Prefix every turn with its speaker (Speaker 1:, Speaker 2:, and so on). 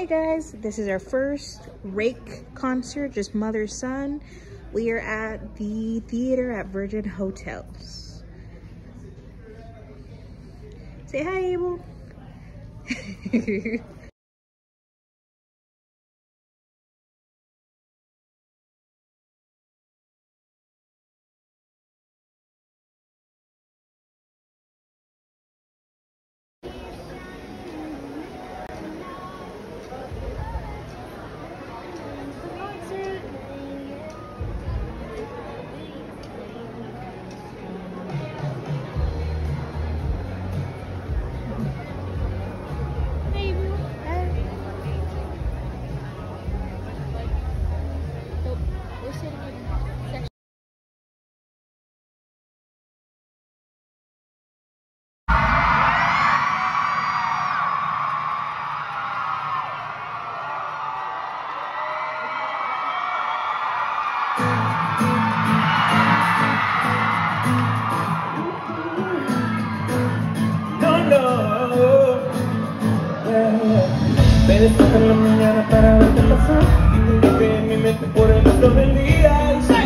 Speaker 1: guys, this is our first Reik concert, just mother-son. We are at the theater at Virgin Hotels. Say hi, Abel.
Speaker 2: Me despierto en la mañana para ver qué pasó y te toqué en mi mente por el resto del día.